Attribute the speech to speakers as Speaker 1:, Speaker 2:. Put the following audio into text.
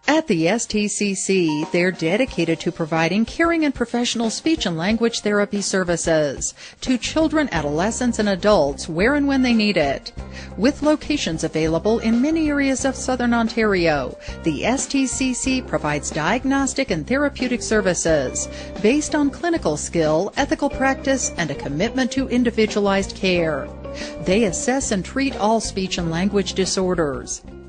Speaker 1: At the STCC, they're dedicated to providing caring and professional speech and language therapy services to children, adolescents, and adults where and when they need it. With locations available in many areas of Southern Ontario, the STCC provides diagnostic and therapeutic services based on clinical skill, ethical practice, and a commitment to individualized care. They assess and treat all speech and language disorders.